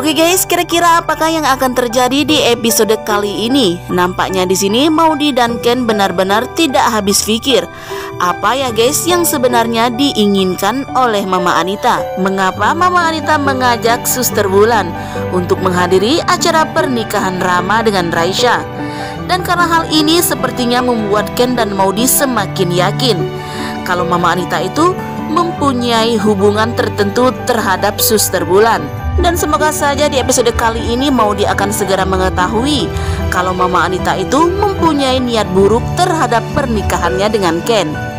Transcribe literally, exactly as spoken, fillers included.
Oke guys, kira-kira apakah yang akan terjadi di episode kali ini? Nampaknya di sini Maudy dan Ken benar-benar tidak habis pikir. Apa ya guys yang sebenarnya diinginkan oleh Mama Anita? Mengapa Mama Anita mengajak Suster Wulan untuk menghadiri acara pernikahan Rama dengan Raisya? Dan karena hal ini sepertinya membuat Ken dan Maudy semakin yakin kalau Mama Anita itu mempunyai hubungan tertentu terhadap Suster Wulan. Dan semoga saja di episode kali ini Maudy akan segera mengetahui kalau Mama Anita itu mempunyai niat buruk terhadap pernikahannya dengan Ken.